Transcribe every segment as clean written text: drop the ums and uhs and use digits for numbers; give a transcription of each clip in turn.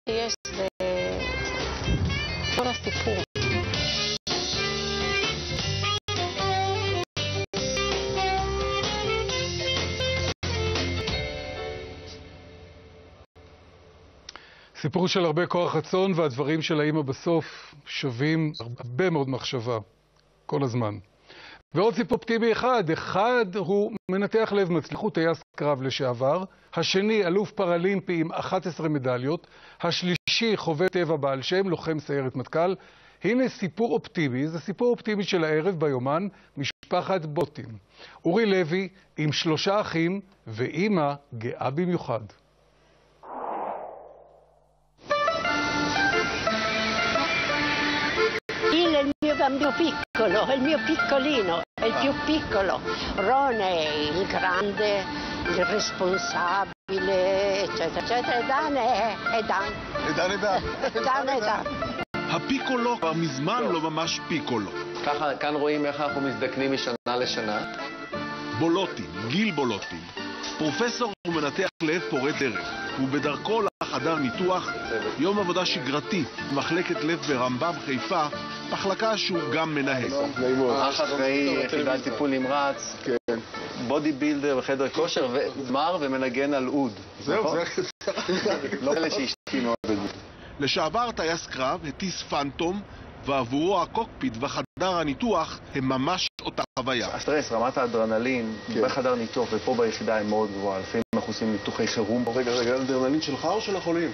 שיש זה כל הסיפור. סיפור של הרבה כוח רצון, והדברים של האמא בסוף שווים הרבה מאוד מחשבה, כל הזמן. ועוד סיפור אופטימי אחד הוא מנתח לב מצליח, הוא טייס קרב לשעבר, השני אלוף פראלימפי עם 11 מדליות, השלישי חובב טבע בעל שם, לוחם סיירת מטכ"ל. הנה סיפור אופטימי, זה סיפור אופטימי של הערב ביומן, משפחת בוטין. אורי לוי עם 3 אחים ואמא גאה במיוחד. Il mio bambino piccolo, il mio piccolino, è il più piccolo. Ron è il grande, il responsabile, eccetera, eccetera. E Dan è Dan. Dan è Dan. הפיקולו כבר מזמן לא ממש פיקולו. ככה, כאן רואים איך אנחנו מזדקנים משנה לשנה. בולוטין, גיל בולוטין. פרופסור ומנתח לב פורט דרך. הוא בדרכו לחדר ניתוח, יום עבודה שגרתי, מחלקת לב ברמב"ם חיפה, מחלקה שהוא גם מנהל. אח אחראי, יחידת טיפול נמרץ, בודי בילדר בחדר כושר, וזמר ומנגן על אוד. זהו, זה... לא אלה שאשתי מאוד בזה. לשעבר טייס קרב הטיס פנטום, ועבורו הקוקפיט וחדר הניתוח הם ממש אותה חוויה. הסטרס, רמת האדרנלין, בחדר ניתוח ופה ביחידה היא מאוד גבוהה. לפעמים אנחנו עושים ניתוחי חירום. רגע, האדרנלין שלך או של החולים?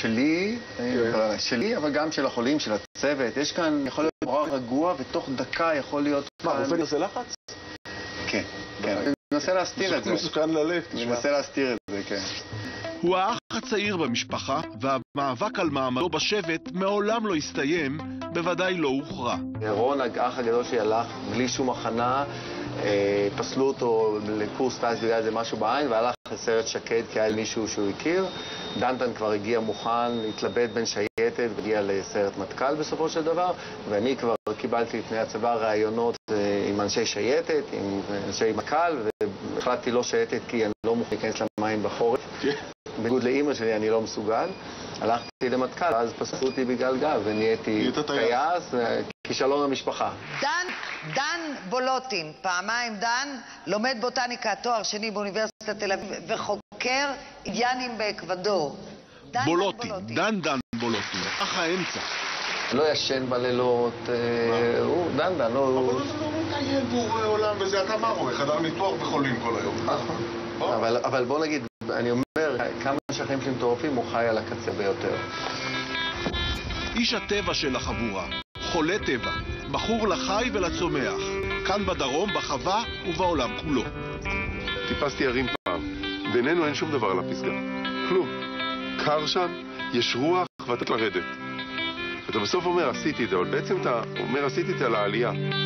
שלי, אבל גם של החולים, של הצוות. יש כאן, יכול להיות נורא רגוע, ותוך דקה יכול להיות... מה, רופא עושה לחץ? כן, כן. אני מנסה להסתיר את זה. מסוכן ללב, אני מנסה להסתיר את זה, כן. הוא האח הצעיר במשפחה, והמאבק על מעמדו בשבט מעולם לא הסתיים, בוודאי לא הוכרע. רון, האח הגדול שלי, הלך בלי שום הכנה, פסלו אותו לקורס טייס בגלל איזה משהו בעין, והלך לסיירת שקד כי היה מישהו שהוא הכיר. דנטן כבר הגיע מוכן, התלבט בין שייטת והגיע לסיירת מטכ"ל בסופו של דבר, ואני כבר קיבלתי לפני הצבא רעיונות עם אנשי שייטת, עם אנשי מטכ"ל, והחלטתי לא שייטת כי אני לא מוכן להיכנס למים בחורף. בניגוד לאמא שלי אני לא מסוגל. הלכתי למטכ"ל, אז פסלו אותי בגלל גב ונהייתי טייס, כישלון המשפחה. דן בולוטין, פעמיים דן, לומד בוטניקה, תואר שני באוניברסיטת תל אביב וחוקר אינדיאנים באקוודור. בולוטין, דן בולוטין, אח האמצע. לא ישן בלילות, הוא דן, לא... אבל זה לא מטייל בור עולם, וזה אתה מה רואה, חדר ניתוח וחולים כל היום. אבל בוא נגיד, אני אומר, כמה שחיים שהם מטורפים, הוא חי על הקצה ביותר. איש הטבע של החבורה, חולה טבע, בחור לחי ולצומח, כאן בדרום, בחווה ובעולם כולו. טיפסתי הרים פעם, בינינו אין שום דבר על הפסגה, כלום. קר שם, יש רוח ואתה לרדת. אתה בסוף אומר עשיתי את זה, אבל בעצם אתה אומר עשיתי את זה על העלייה.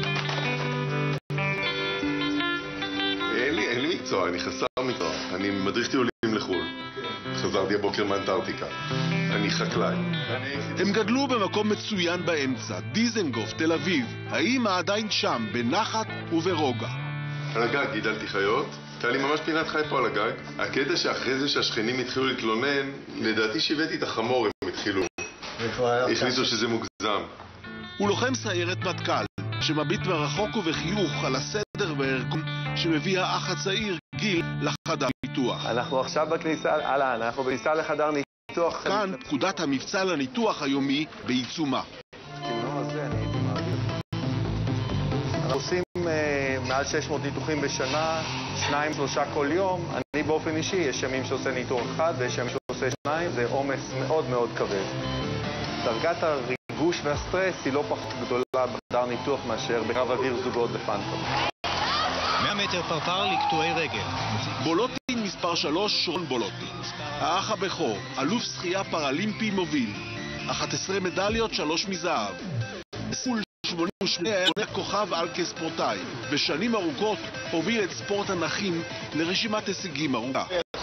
אין לי מקצוע, אני חסר מקצוע. אני מדריך טיולים לחו"ל. חזרתי הבוקר מאנטארקטיקה. אני חקלאי. הם גדלו במקום מצוין באמצע, דיזנגוף, תל אביב. האמא עדיין שם, בנחת וברוגע. על הגג גידלתי חיות. הייתה לי ממש פינת חי פה על הגג. הקטע שאחרי זה שהשכנים התחילו להתלונן, לדעתי שהבאתי את החמור הם התחילו. הכניסו שזה מוגזם. הוא לוחם סיירת מטכ"ל, שמביט מרחוק ובחיוך על הסדר והארגון שמביא האח הצעיר גיל לחדר ניתוח. אנחנו עכשיו אנחנו בכניסה לחדר ניתוח. כאן פקודת המבצע לניתוח היומי בעיצומה. אנחנו עושים מעל 600 ניתוחים בשנה, 2-3 כל יום. אני באופן אישי, יש ימים שעושה ניתוח אחד ויש ימים שעושה 2, זה עומס מאוד מאוד כבד. דרגת הריגוש והסטרס היא לא פחות גדולה בחדר ניתוח מאשר בקרב אוויר זוגות בפנטום. 100 מטר פרפר לקטועי רגל. בולוטין מספר 3, רון בולוטין. האח הבכור, אלוף שחייה פראלימפי מוביל. 11 מדליות, 3 מזהב. סול 88 היה עונה כוכב על כספורטאי. בשנים ארוכות הוביל את ספורט הנכים לרשימת הישגים ארוכה.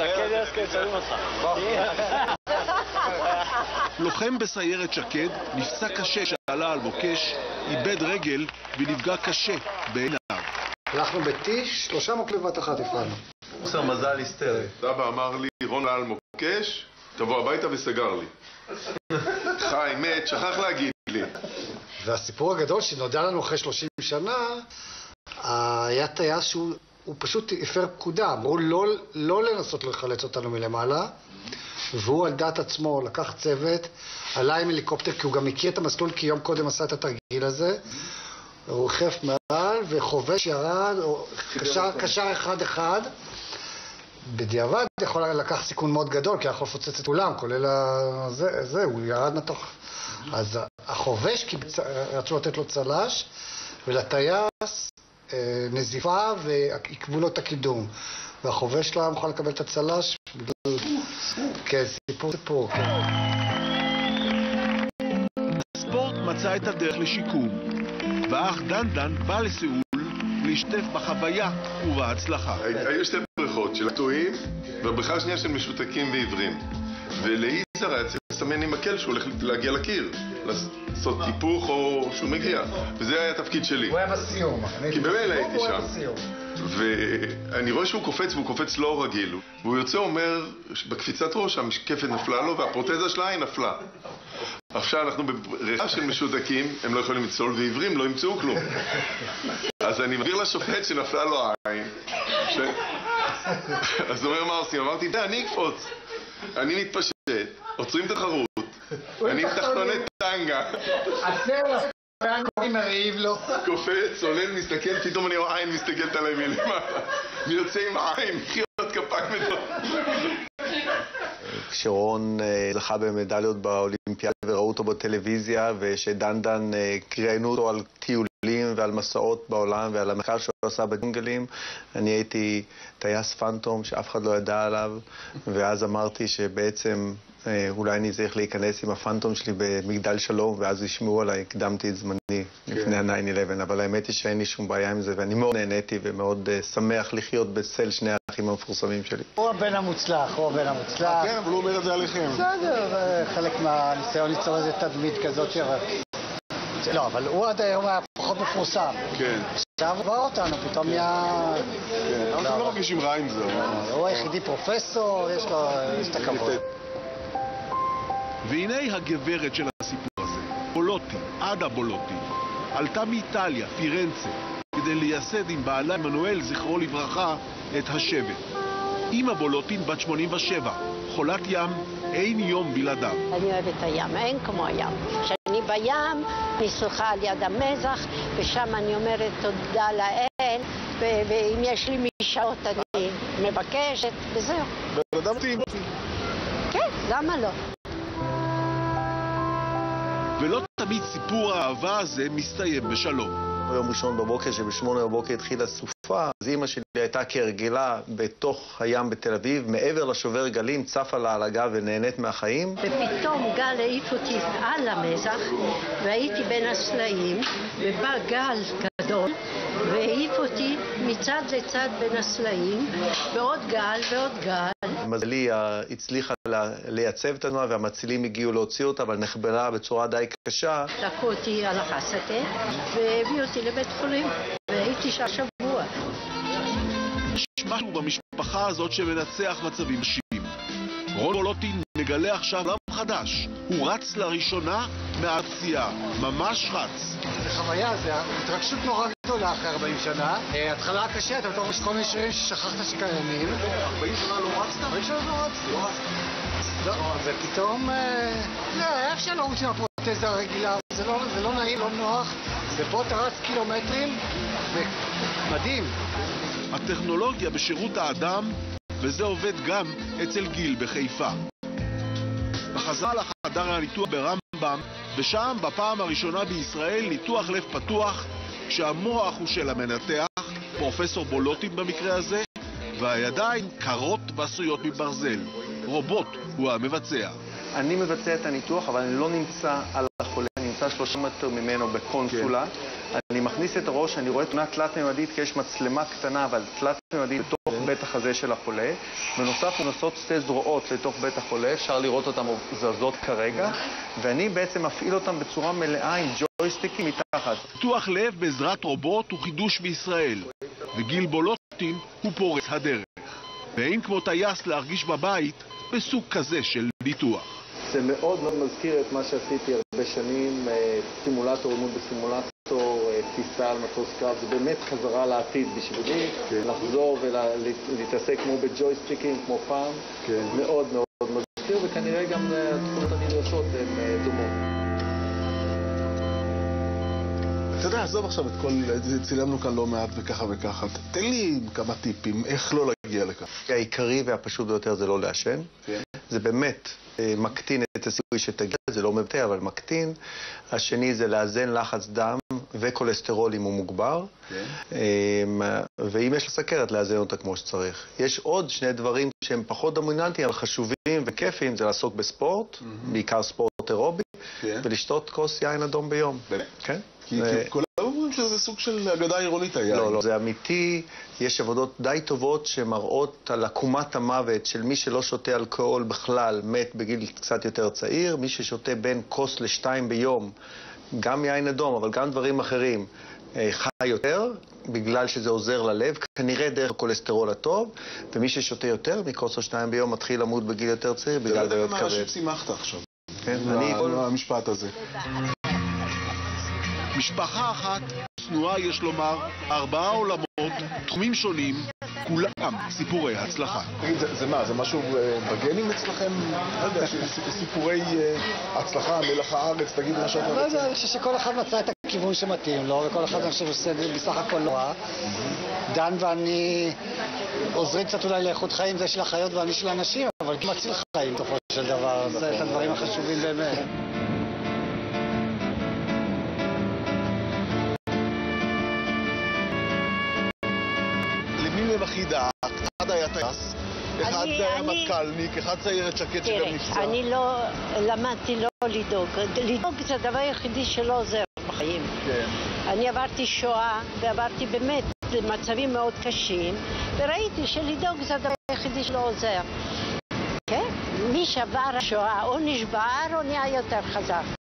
לוחם בסיירת שקד, נפצע קשה שעלה על מוקש, איבד רגל ונפגע קשה בעיניו. הלכנו בטיש, 3 מוקלבות אחת הפעלנו. מזל היסטרי. סבא אמר לי, רון על מוקש, תבוא הביתה וסגר לי. חיים, מת, שכח להגיד לי. והסיפור הגדול שנודע לנו אחרי 30 שנה, היה טייס שהוא פשוט הפר פקודה. אמרו לא לנסות לחלץ אותנו מלמעלה, והוא על דעת עצמו לקח צוות, עלה עם הליקופטר, כי הוא גם מכיר את המסלול, כי יום קודם עשה את התרגיל הזה. הוא חף מעל וחובש ירד, קשר אחד. בדיעבד יכול לקח סיכון מאוד גדול, כי יכול לפוצץ את כולם, כולל זה, הוא ירד מתוך... אז החובש, כי רצו לתת לו צלש, ולטייס נזיפה ועקבו לו את הקידום. והחובש לא מוכן לקבל את הצלש בגלל... כן, סיפור, כן. הספורט מצא את הדרך לשיקום, והאח דן בא לסיול להשתתף בחוויה ובהצלחה. היו שתי בריכות של קטועים, והבריכה השנייה של משותקים ועיוורים. ולאיזר היה צריך לסמן עם מקל שהוא הולך להגיע לקיר, לעשות היפוך או שהוא מגיע. וזה היה התפקיד שלי. הוא היה בסיום. כי במילא הייתי שם. ואני רואה שהוא קופץ, והוא קופץ לא רגיל. והוא יוצא אומר, בקפיצת ראש המשקפת נפלה לו והפרוטזה של העין נפלה. עכשיו אנחנו בבריכה של משותקים, הם לא יכולים לצלול, ועיוורים לא ימצאו כלום. אז אני מעביר לשופט שנפלה לו העין. אז הוא אומר, מה עושים? אמרתי, די, אני אקפוץ. אני מתפשט, עוצרים תחרות. אני מתחתונת טנגה. קוראים הרעיב לו. קופץ, צולל, מסתכל, פתאום אני רואה עין מסתכלת עליי מלמעלה. אני יוצא עם העין, חיות כפיים מדור. כשרון זכה במדליות באולימפיאדה וראו אותו בטלוויזיה, ושדן קראיינו אותו על טיולים ועל מסעות בעולם ועל המחקר שהוא עשה בג'ונגלים, אני הייתי טייס פנטום שאף אחד לא ידע עליו, ואז אמרתי שבעצם אולי אני צריך להיכנס עם הפנטום שלי במגדל שלום, ואז ישמעו עליי, הקדמתי את זמני לפני ה-9-11, אבל האמת היא שאין לי שום בעיה עם זה, ואני מאוד נהניתי ומאוד שמח לחיות בצל שני האחים המפורסמים שלי. הוא הבן המוצלח. כן, אבל הוא אומר את זה עליכם. בסדר, זה חלק מהניסיון ליצור איזה תדמית כזאת לא, אבל הוא עד היום היה פחות מפורסם. כן. עכשיו הוא בא אותנו, פתאום נהיה... כן, אבל אתם לא מרגישים רע עם זה. הוא היחידי פרופסור, יש לו את הכבוד. והנה הגברת של הסיפור הזה, בולוטי, עדה בולוטי, עלתה מאיטליה, פירנצה, כדי לייסד עם בעלה עמנואל, זכרו לברכה, את השבט. אמא בולוטין בת 87, חולת ים, אין יום בלעדיו. אני אוהבת הים, אין כמו הים. כשאני בים, אני שוחה על יד המזח, ושם אני אומרת תודה לאל, ואם יש לי משעות אני מבקשת, וזהו. בן אדם טעים. כן, למה לא? ולא תמיד סיפור האהבה הזה מסתיים בשלום. ביום ראשון בבוקר, שב8 בבוקר התחילה סופה, אז אמא שלי הייתה כהרגלה בתוך הים בתל אביב, מעבר לשובר גלים, צפה לה על הגב ונהנית מהחיים. ופתאום גל העיף אותי על המזח, והייתי בין הסלעים, ובא גל גדול, והעיף אותי מצד לצד בין הסלעים, ועוד גל ועוד גל. מזלי הצליחה לייצב את התנועה, והמצילים הגיעו להוציא אותה, אבל נחבלה בצורה די קשה. לקחו אותי על החסטה, והביאו אותי לבית חולים, והייתי שבוע. יש משהו במשפחה הזאת שמנצח מצבים קשים. רון בולוטין מגלה עכשיו עולם חדש. הוא רץ לראשונה מהפציעה, ממש רץ. זה חוויה, זה התרגשות נורא גדולה אחרי 40 שנה. התחלה קשה, אתה בתור כל מיני שירים ששכחת שקיימים. 40 שנה לא רצת? 40 שנה לא רצת. לא, ופתאום... היה אפשר לרוץ עם הפרוטזה הרגילה, זה לא נעים, לא נוח. ופה אתה רץ קילומטרים, ומדהים. הטכנולוגיה בשירות האדם, וזה עובד גם אצל גיל בחיפה. בחזרה לחדר הניתוח ברמב"ם, ושם בפעם הראשונה בישראל ניתוח לב פתוח, כשהמוח הוא של המנתח, פרופסור בולוטין במקרה הזה, והידיים קרות ועשויות מברזל. רובוט הוא המבצע. אני מבצע את הניתוח, אבל אני לא נמצא על החולה, אני נמצא 3 מטר ממנו בקונסולה. אני מכניס את הראש, אני רואה תמונה תלת-ממדית, כי יש מצלמה קטנה, אבל תלת-ממדית בתוך בית החזה של החולה. בנוסף, הוא נוסעות 2 זרועות לתוך בית החולה, אפשר לראות אותם זזות כרגע, ואני בעצם מפעיל אותם בצורה מלאה עם ג'ויסטיקים מתחת. ניתוח לב בעזרת רובוט הוא חידוש בישראל, וגיל בולוטין הוא פורץ הדרך. ואין כמו טייס להרגיש בבית בסוג כזה של ניתוח. זה מאוד מאוד מזכיר את מה שעשיתי הרבה שנים, סימולטור, אימון בסימולטור, טיסה על מטוס קרב, זה באמת חזרה לעתיד בשבילי, לחזור ולהתעסק כמו בג'ויסטיקים, כמו פעם, מאוד מאוד מזכיר, וכנראה גם התחולות הנדרשות הן דומות. אתה יודע, עזוב עכשיו את כל... צילמנו כאן לא מעט וככה וככה. תן לי כמה טיפים, איך לא להגיע לכאן. העיקרי והפשוט ביותר זה לא לעשן. זה באמת מקטין את הסיכוי שתגיע, זה לא מבטא, אבל מקטין. השני זה לאזן לחץ דם וכולסטרול אם הוא מוגבר. ואם יש סכרת, לאזן אותה כמו שצריך. יש עוד שני דברים שהם פחות דומיננטיים, אבל חשובים וכיפים, זה לעסוק בספורט, בעיקר ספורט אירובי, ולשתות כוס יין אדום ביום. באמת? כן. כי כולם אומרים שזה סוג של אגדה עירונית היה. לא, זה אמיתי. יש עבודות די טובות שמראות על עקומת המוות של מי שלא שותה אלכוהול בכלל, מת בגיל קצת יותר צעיר. מי ששותה בין כוס לשתיים ביום, גם יין אדום, אבל גם דברים אחרים, חי יותר, בגלל שזה עוזר ללב, כנראה דרך הכולסטרול הטוב, ומי ששותה יותר מכוס או שניים ביום מתחיל למות בגיל יותר צעיר, בגלל בעיות כבד. מה ששימחת עכשיו? כן, המשפט הזה. משפחה אחת, צנועה יש לומר, 4 עולמות, תחומים שונים, כולם סיפורי הצלחה. תגיד, זה מה? זה משהו בגנים אצלכם? לא יודע, סיפורי הצלחה, מלח הארץ, תגיד מה שאתה רוצה. לא יודע, אני חושב שכל אחד מצא את הכיוון שמתאים לו, וכל אחד אני חושב שעושה בסך הכל לא רע. דן ואני עוזרים קצת אולי לאיכות חיים, זה של החיות ואני של האנשים, אבל מציל חיים בסופו של דבר, זה את הדברים החשובים באמת. הכי דעת, אחד היה טייס, אחד היה מטכ"לניק, אחד סיירת שקד שגם נפצע. אני לא למדתי לא לדאוג. לדאוג זה הדבר היחידי שלא עוזר בחיים. אני עברתי שואה ועברתי באמת מצבים מאוד קשים, וראיתי שלדאוג זה הדבר היחידי שלא עוזר. מי שעבר השואה או נשבר או נהיה יותר חזק.